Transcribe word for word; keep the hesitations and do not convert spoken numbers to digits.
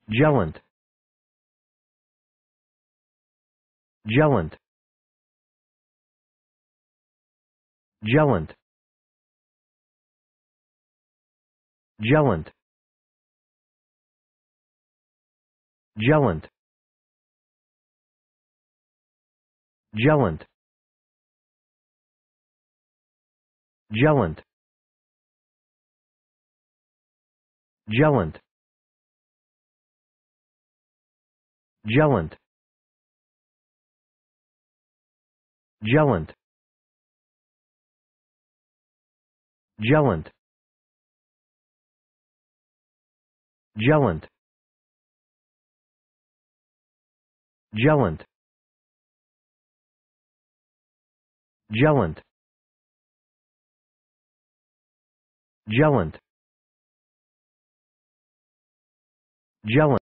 Gellant. Gellant. Gellant. Gellant. Gellant. Gellant. Gellant. Gellant. Gellant. Gellant. Gellant. Gellant. Gellant. Gellant. Gellant. Gellant.